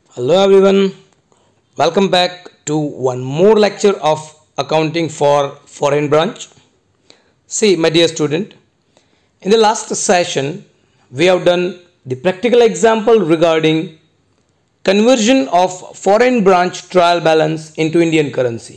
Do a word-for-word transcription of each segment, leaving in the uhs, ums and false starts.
Hello everyone, welcome back to one more lecture of accounting for foreign branch. See my dear student, in the last session we have done the practical example regarding conversion of foreign branch trial balance into Indian currency.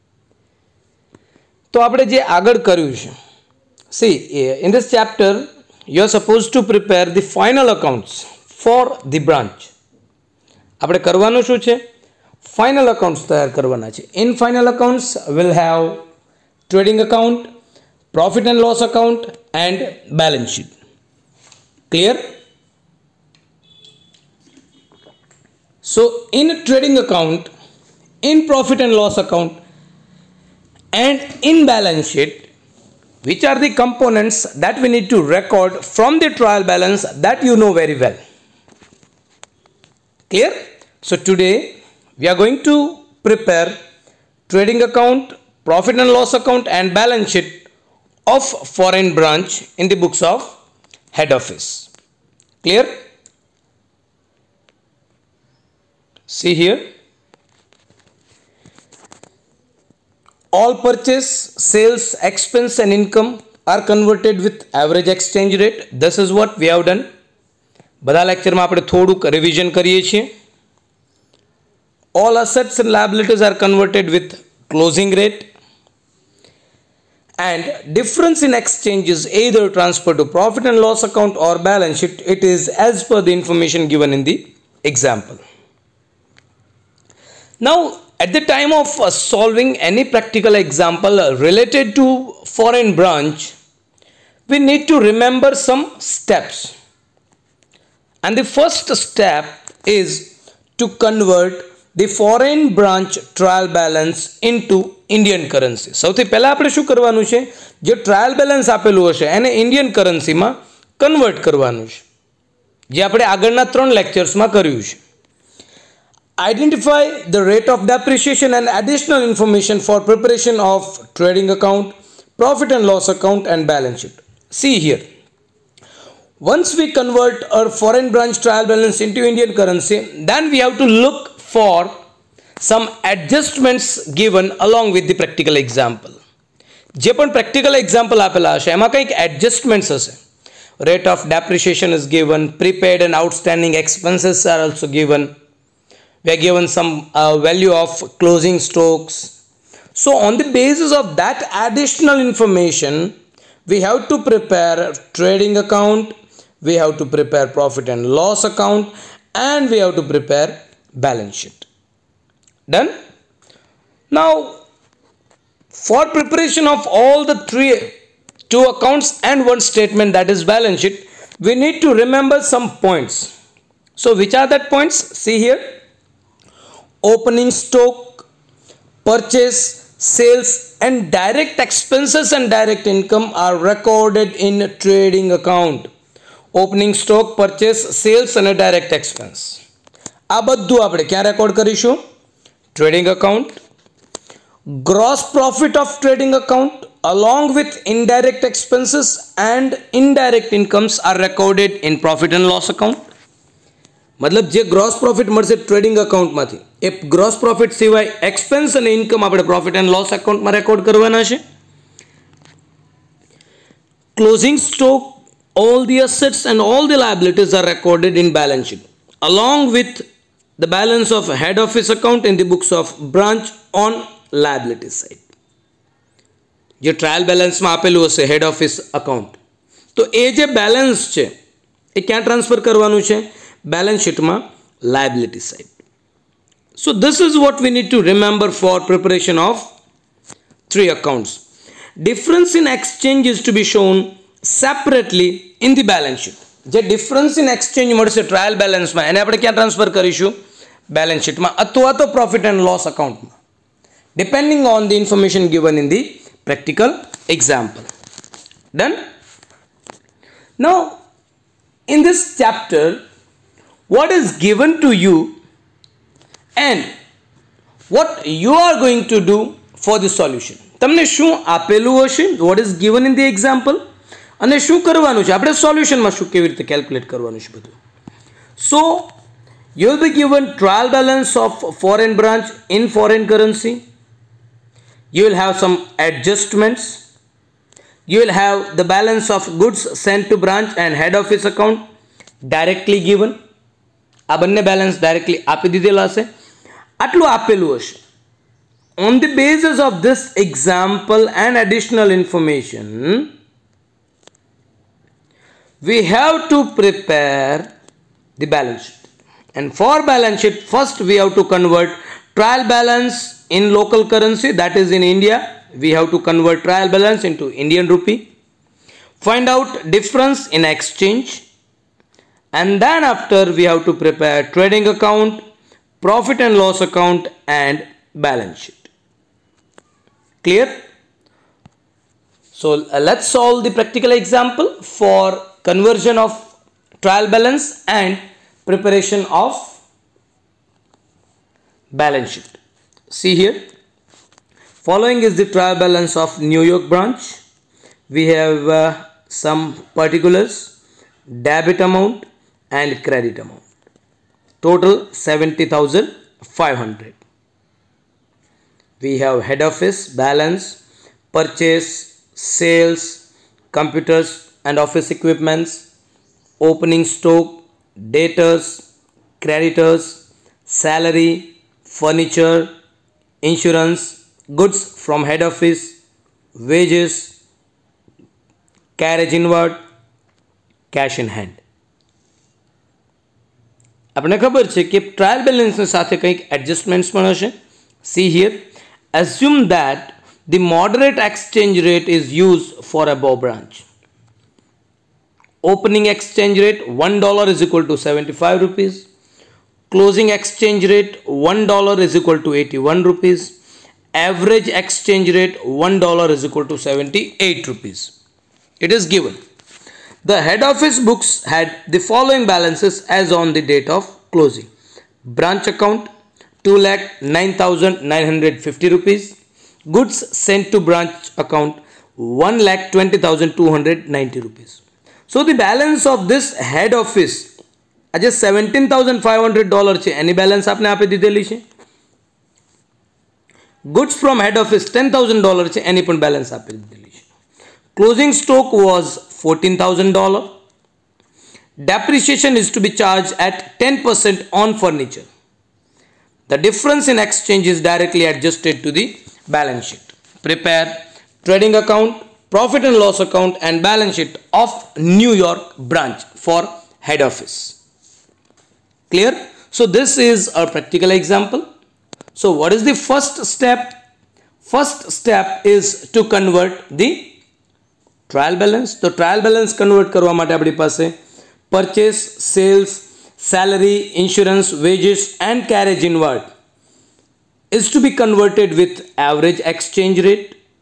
तो આપણે જે આગળ કર્યું છે, see in this chapter you are supposed to prepare the final accounts for the branch. આપણે કરવાનું શું છે? ફાઇનલ અકાઉન્ટ્સ તૈયાર કરવાના છે. In final accounts will have trading account, profit and loss account and balance sheet. Clear? So in trading account, in profit and loss account and in balance sheet, which are the components that we need to record from the trial balance that you know very well. Clear? So today we are going to prepare trading account, profit and loss account and balance sheet of foreign branch in the books of head office. Clear? See here. All purchase, sales, expense and income are converted with average exchange rate. This is what we have done. બધા લેક્ચરમાં આપણે થોડુંક revision કરીએ છીએ. All assets and liabilities are converted with closing rate, and difference in exchange is either transferred to profit and loss account or balance sheet. It is as per the information given in the example. Now at the time of uh, solving any practical example uh, related to foreign branch, we need to remember some steps. And the first step is to convert the foreign branch trial balance into Indian currency. સૌથી પહેલા આપણે શું કરવાનું છે? જે trial balance આપેલું હશે એને ઇન્ડિયન કરન્સીમાં કન્વર્ટ કરવાનું છે, જે આપણે આગળના ત્રણ લેક્ચર્સમાં કર્યું છે. Identify the rate of depreciation and additional information for preparation of trading account, profit and loss account and balance sheet. See here. Once we convert our foreign branch trial balance into Indian currency, then we have to look for some adjustments given along with the practical example. જે પણ practical example આપેલા હશે એમાં કંઈક adjustments હશે. Rate of depreciation is given, prepaid and outstanding expenses are also given. We are given some uh, value of closing stocks. So on the basis of that additional information, we have to prepare trading account, we have to prepare profit and loss account, and we have to prepare balance sheet. Done? Now for preparation of all the three two accounts and one statement, that is balance sheet, we need to remember some points. So which are that points? See here. Opening stock, purchase, sales and direct expenses and direct income are recorded in trading account. Opening stock, purchase, sales and a direct expense. આ બધું આપણે ક્યાં record કરીશું? Trading account. Gross profit of trading account along with indirect expenses and indirect incomes are recorded in profit and loss account. मतलब જે gross profit મળશે trading અકાઉન્ટમાંથી એ ગ્રોસ પ્રોફિટ સિવાય એક્સપેન્સ અને ઇન્કમ આપણે પ્રોફિટ એન્ડ લોસ અકાઉન્ટમાં record કરવાના છે. Closing stock, all the assets and all the liabilities are recorded in balance sheet along with the balance of head office account in the books of branch on liability side. જે trial બેલેન્સમાં આપેલું હશે હેડ office account, તો એ જે balance છે એ ક્યાં transfer કરવાનું છે? Balance sheet ma liability side. So this is what we need to remember for preparation of three accounts. Difference in exchange is to be shown separately in the balance sheet. જે difference in exchange મળશે trial બેલેન્સમાં એને આપણે ક્યાં transfer કરીશું? Balance શીટમાં અથવા તો પ્રોફિટ એન્ડ લોસ અકાઉન્ટમાં, depending on the information given in the practical example. Done? Now in this chapter, what is given to you and what you are going to do for the solution. તમને શું આપેલું હશે? What is given in the example અને શું કરવાનું છે? આપણે સોલ્યુશનમાં શું કેવી રીતે કેલ્ક્યુલેટ કરવાનું છે બધું. So You will be given trial balance of foreign branch in foreign currency. You will have some adjustments. You will have the balance of goods sent to branch and head office account directly given. આ બંને balance directly આપી દીધેલા હશે. આટલું આપેલું હશે. On the basis of this example and additional information, we have to prepare the balance sheet. And for balance sheet, first we have to convert trial balance in local currency, that is in India. We have to convert trial balance into Indian rupee. Find out difference in exchange. And then after we have to prepare trading account, profit and loss account and balance sheet. Clear? So uh, let's solve the practical example for conversion of trial balance and preparation of balance sheet. See here, following is the trial balance of New York branch. We have uh, some particulars, debit amount and credit amount. Total seventy thousand five hundred. We have head office balance, purchase, sales, computers and office equipments, opening stock, debtors, creditors, salary, furniture, insurance, goods from head office, wages, carriage inward, cash in hand. આપણે ખબર છે કે trial બેલેન્સની સાથે કંઈક adjustments પણ હશે. See here, assume that the moderate exchange rate is used for above branch. Opening exchange rate one dollar is equal to seventy-five rupees. Closing exchange rate one dollar is equal to eighty-one rupees. Average exchange rate one dollar is equal to seventy-eight rupees. It is given. The head office books had the following balances as on the date of closing. Branch account two lakh nine thousand nine hundred fifty rupees. Goods sent to branch account one lakh twenty thousand two hundred ninety rupees. So the balance of this head office આજે seventeen thousand five hundred dollars છે, એની balance આપને આપી દીધેલી છે. Goods from head office ten thousand dollars છે, એની પણ balance આપી દીધેલી છે. Closing stock was fourteen thousand dollars. Depreciation is to be charged at ten percent on furniture. The difference in exchange is directly adjusted to the balance sheet. Prepare trading account, profit and loss account and balance sheet of New York branch for head office. Clear? So this is a practical example. So what is the first step? First step is to convert the trial balance. So trial balance convert કરવા માટે આપણી પાસે purchase, sales, salary, insurance, wages and carriage inward is to be converted with average exchange rate.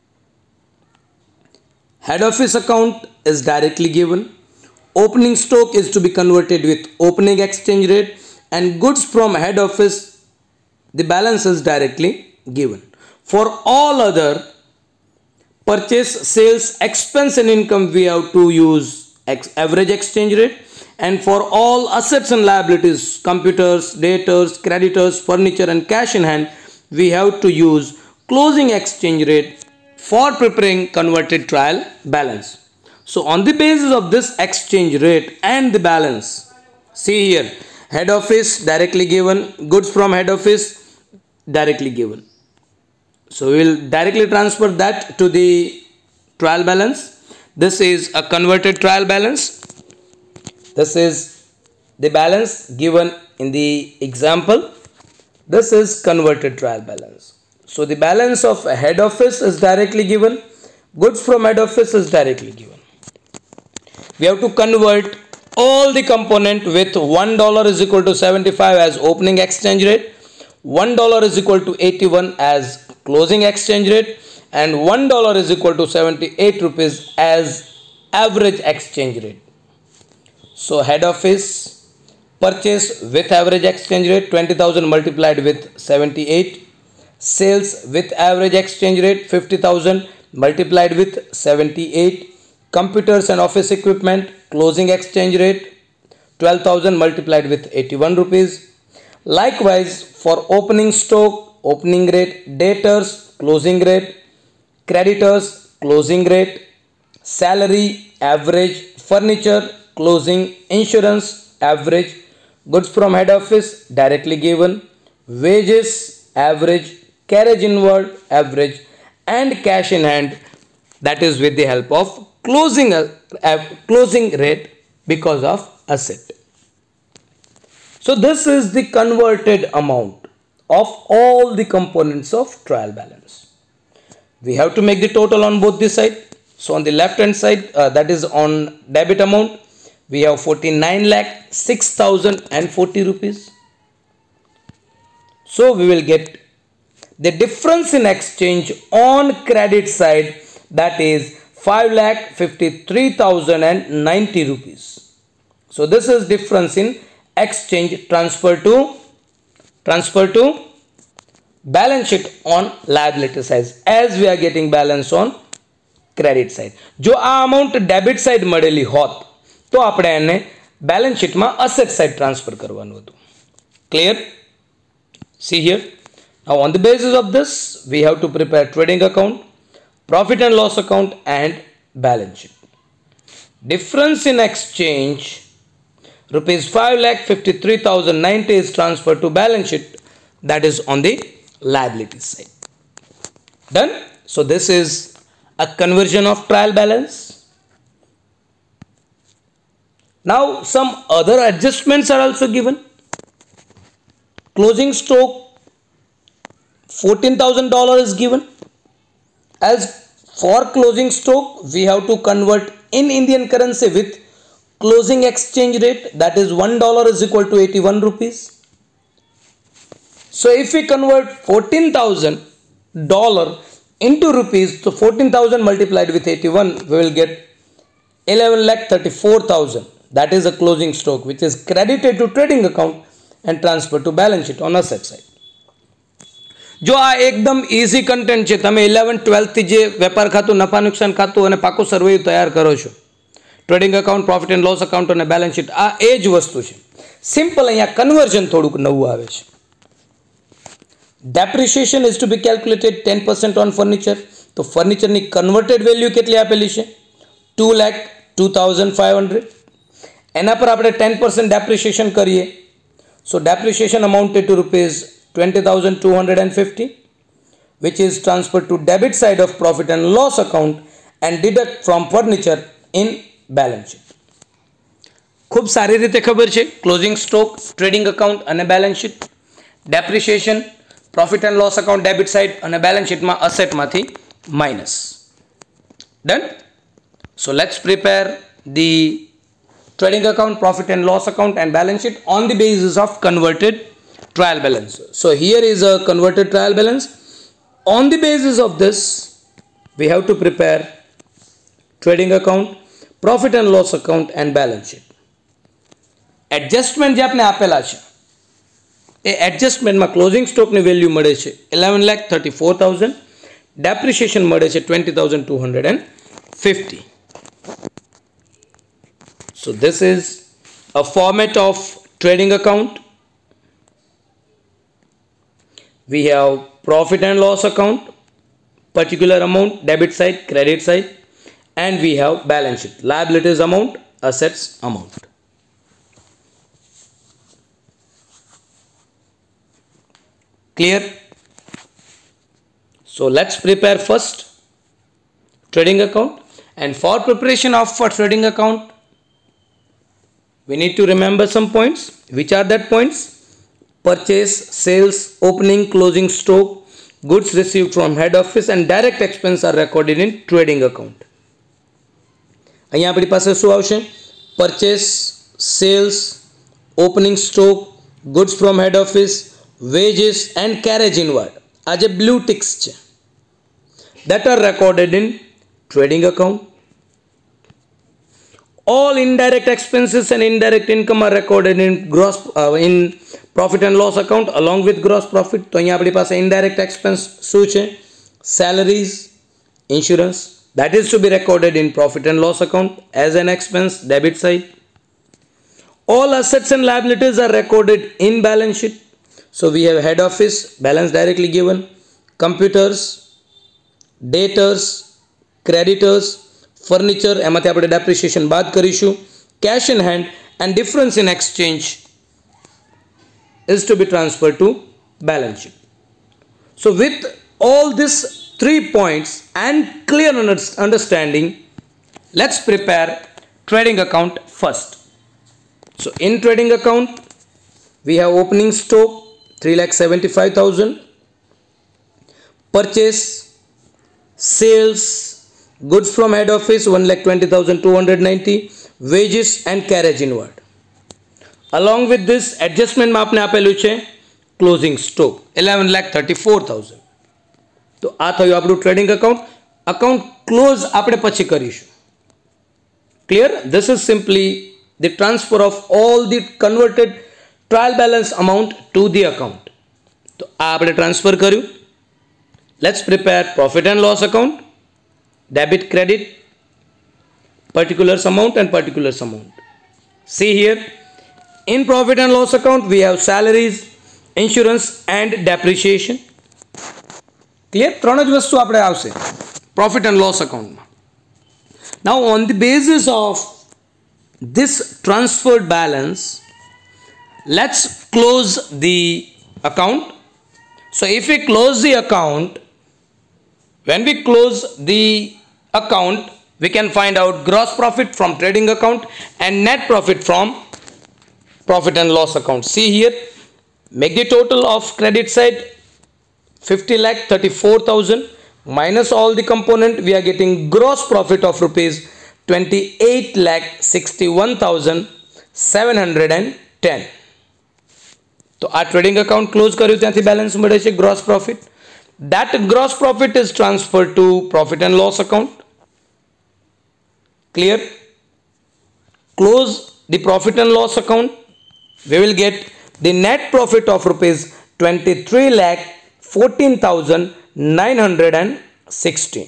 Head office account is directly given. Opening stock is to be converted with opening exchange rate and goods from head office, the balance is directly given. For all other purchase, sales, expense and income, we have to use ex average exchange rate. And for all assets and liabilities, computers, debtors, creditors, furniture and cash in hand, we have to use closing exchange rate for preparing converted trial balance. So on the basis of this exchange rate and the balance, see here, head office directly given, goods from head office directly given. So we will directly transfer that to the trial balance. This is a converted trial balance. This is the balance given in the example. This is converted trial balance. So the balance of head office is directly given. Goods from head office is directly given. We have to convert all the component with one dollar is equal to seventy-five as opening exchange rate, one dollar is equal to eighty-one as closing exchange rate and one dollar is equal to seventy-eight rupees as average exchange rate. So head office purchase with average exchange rate twenty thousand multiplied with seventy-eight, sales with average exchange rate fifty thousand multiplied with seventy-eight, computers and office equipment closing exchange rate twelve thousand multiplied with eighty-one rupees, Likewise, for opening stock, opening rate, debtors, closing rate, creditors, closing rate, salary, average, furniture, closing, insurance, average, goods from head office, directly given, wages, average, carriage inward, average, and cash in hand, that is with the help of closing, uh, closing rate because of asset. So this is the converted amount of all the components of trial balance. We have to make the total on both the side. So on the left hand side, uh, that is on debit amount, we have forty-nine lakh six thousand forty rupees. So we will get the difference in exchange on credit side, that is five lakh fifty-three thousand ninety rupees. So this is difference in exchange transfer to transfer to balance sheet on liability side, as we are getting balance on credit side. જો આ amount debit side મળેલી હોત તો આપણે એને balance sheet માં asset side transfer કરવાનું હતું. Clear? See here. Now on the basis of this, we have to prepare trading account, profit and loss account, and balance sheet. Difference in exchange rupees five lakh fifty-three thousand ninety is transferred to balance sheet, that is on the liability side. Done? So this is a conversion of trial balance. Now some other adjustments are also given. Closing stock fourteen thousand dollars is given. As for closing stock, we have to convert in Indian currency with closing exchange rate, that is one dollar is equal to eighty-one rupees. So if we convert fourteen thousand dollars into rupees, so fourteen thousand multiplied with eighty-one, we will get eleven lakh thirty-four thousand. That is a closing stock which is credited to trading account and transferred to balance sheet on asset side. જો આ એકદમ easy content છે, તમે eleven ટ્વેલ્થથી જે વેપાર ખાતું, નફા નુકસાન ખાતું અને પાકું સર્વે તૈયાર કરો છો, trading account, profit and loss account અને બેલેન્સ શીટ, આ એ જ વસ્તુ છે. સિમ્પલ અહીંયા કન્વર્ઝન થોડુંક નવું આવે છે. Depreciation is to be calculated ten percent on furniture. તો ફર્નિચરની કન્વર્ટેડ વેલ્યુ કેટલી આપેલી છે? ટુ લેખ ટુ થાઉઝન્ડ ફાઇવ હંડ્રેડ. એના પર આપણે ટેન પરસેન્ટ ડેપ્રિસિએશન કરીએ. So depreciation amounted to rupees twenty thousand two hundred fifty, which is transferred to debit side of profit and loss account and deduct from furniture in balance sheet. ખૂબ સારી રીતે ખબર છે closing stock, trading account અને balance sheet, depreciation, profit and loss account debit side અને balance શીટમાં અસેટમાંથી minus. Done? So let's prepare the trading account, profit and loss account and balance sheet on the basis of converted trial balance. So here is a converted trial balance. On the basis of this, we have to prepare trading account, profit and loss account and balance sheet. Adjustment જે આપણે આપેલા છે એ એડજસ્ટમેન્ટમાં closing સ્ટોકની value મળે છે eleven lakh thirty-four thousand, depreciation મળે છે twenty thousand two hundred fifty. So this is a format of trading account. We have profit and loss account, particular amount, debit side, credit side, and we have balance sheet, liabilities amount, assets amount. Clear? So let's prepare first trading account, and for preparation of for trading account, we need to remember some points. Which are that points? Purchase, sales, opening, closing stock, goods received from head office and direct expense are recorded in trading account. અહીંયા આપણી પાસે શું આવશે? Purchase, sales, opening stock, goods from head office, wages and carriage inward. આ જે blue ticks છે, that are recorded in trading account. All indirect expenses and indirect income are recorded in gross uh, in profit and loss account along with gross profit. તો અહીંયા આપણી પાસે indirect expense શું છે? Salaries, insurance, that is to be recorded in profit and loss account as an expense, debit side. All assets and liabilities are recorded in balance sheet So we have head office, balance directly given, computers, debtors, creditors, furniture, emathe apne depreciation baad karishu, cash in hand and difference in exchange is to be transferred to balance sheet. So with all these three points and clear understanding, let's prepare trading account first. So in trading account, we have opening stock three lakh seventy-five thousand, purchase, sales, goods from head office one lakh twenty thousand two hundred ninety, wages and carriage inward. Along with this adjustment માં આપને આપેલું છે closing stock eleven lakh thirty-four thousand. તો આ થયું આપણું trading account. Account close આપણે પછી કરીશું. Clear? This is simply the transfer of all the converted trial balance amount to the account. તો આ આપણે transfer કર્યું. Let's prepare profit and loss account, debit credit, particulars amount and particulars amount. See here, in profit and loss account we have salaries, insurance and depreciation. Clear? ત્રણ જ વસ્તુ આપણે આવશે profit and loss account માં. Now on the basis of this transferred balance, let's close the account. So if we close the account, when we close the account, we can find out gross profit from trading account and net profit from profit and loss account. See here, make the total of credit side fifty lakh thirty-four thousand minus all the component, we are getting gross profit of rupees twenty-eight lakh sixty-one thousand seven hundred ten. So our trading account close કર્યું ત્યાંથી balance મળે છે gross profit. That gross profit is transferred to profit and loss account. Clear? Close the profit and loss account. We will get the net profit of rupees twenty-three lakh fourteen thousand nine hundred sixteen.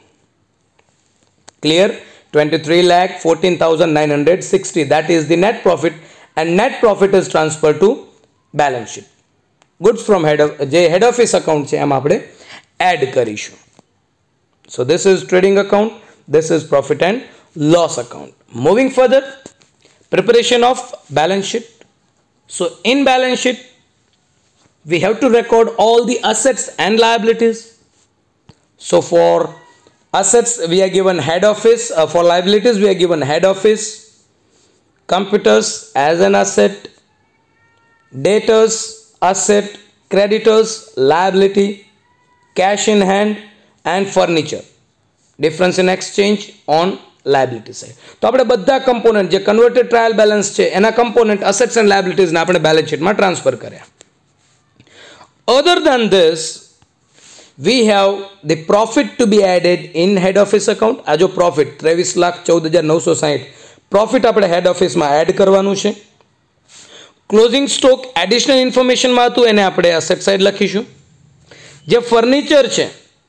Clear? twenty-three lakh fourteen thousand nine hundred sixty. That is the net profit, and net profit is transferred to balance sheet. Goods from head of જે head office account છે એમાં આપણે add કરીશું. So this is trading account, this is profit and loss account. Moving further, preparation of balance sheet. So in balance sheet, we have to record all the assets and liabilities. So for assets, we are given head office. Uh, for liabilities, we are given head office, computers as an asset, debtors asset, creditors liability, cash in hand and furniture, difference in exchange on liability side. તો આપણે બધા component જે converted trial balance છે એના component assets and liabilities ને આપણે balance sheet માં transfer કર્યા. Other than this, we have the profit to be added in head office account. આ જો profit ત્રેવીસ લાખ ચૌદ હજાર નવસો સાહીઠ profit આપણે head office માં add કરવાનું છે. Closing stock additional information માં હતું એને આપણે asset side લખીશું. જે furniture છે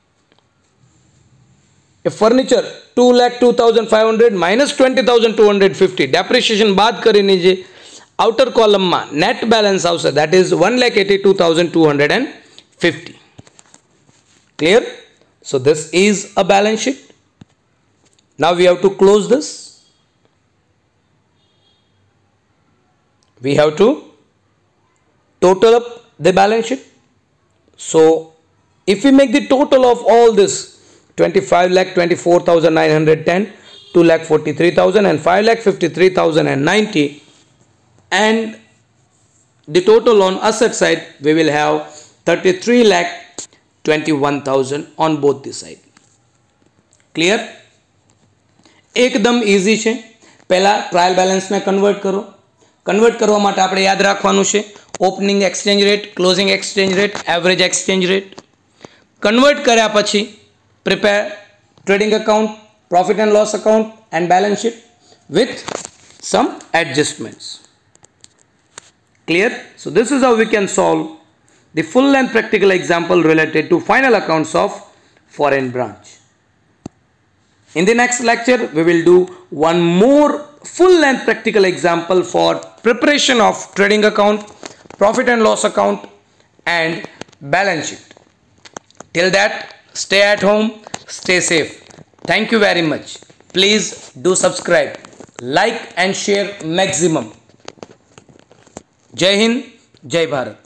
એ furniture two lakh two thousand five hundred minus twenty thousand two hundred fifty depreciation બાદ કરીને જે outer column માં net balance આવશે, that is one lakh eighty-two thousand two hundred fifty. Clear? So this is a balance sheet. Now we have to close this. We have to total up the balance sheet. So if we make the total of all this, twenty-five lakh twenty-four thousand nine hundred ten, two lakh forty-three thousand and five lakh fifty-three thousand ninety, and the total on asset side, we will have thirty-three lakh twenty-one thousand on both the side. Clear? એકદમ easy છે. પહેલા trial બેલેન્સને convert કરો. Convert કરવા માટે આપણે યાદ રાખવાનું છે opening exchange rate, closing exchange rate, average exchange rate. Convert કર્યા પછી prepare trading account, profit and loss account and balance sheet with some adjustments. Clear? So this is how we can solve the full and practical example related to final accounts of foreign branch. In the next lecture, we will do one more full and practical example for preparation of trading account, profit and loss account and balance sheet. Till that, stay at home, stay safe. Thank you very much. Please do subscribe, like and share maximum. Jai Hind, Jai Bharat.